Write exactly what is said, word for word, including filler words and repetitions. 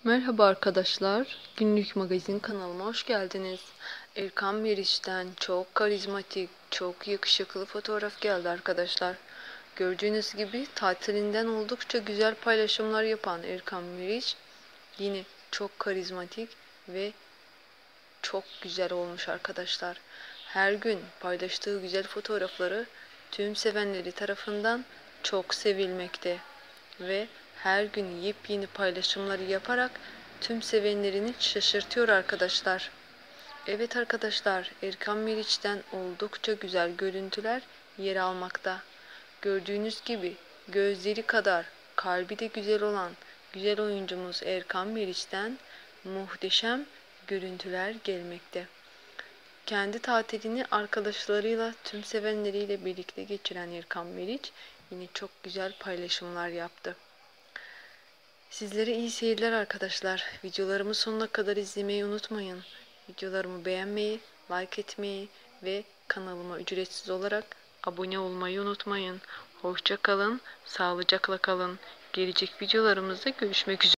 Merhaba arkadaşlar, Günlük Magazin kanalıma hoş geldiniz. Erkan Meriç'ten çok karizmatik, çok yakışıklı fotoğraf geldi arkadaşlar. Gördüğünüz gibi tatilinden oldukça güzel paylaşımlar yapan Erkan Meriç yine çok karizmatik ve çok güzel olmuş arkadaşlar. Her gün paylaştığı güzel fotoğrafları tüm sevenleri tarafından çok sevilmekte ve her gün yepyeni paylaşımları yaparak tüm sevenlerini şaşırtıyor arkadaşlar. Evet arkadaşlar, Erkan Meriç'ten oldukça güzel görüntüler yer almakta. Gördüğünüz gibi gözleri kadar kalbi de güzel olan güzel oyuncumuz Erkan Meriç'ten muhteşem görüntüler gelmekte. Kendi tatilini arkadaşlarıyla, tüm sevenleriyle birlikte geçiren Erkan Meriç yine çok güzel paylaşımlar yaptı. Sizlere iyi seyirler arkadaşlar. Videolarımı sonuna kadar izlemeyi unutmayın. Videolarımı beğenmeyi, like etmeyi ve kanalıma ücretsiz olarak abone olmayı unutmayın. Hoşça kalın, sağlıcakla kalın. Gelecek videolarımızda görüşmek üzere.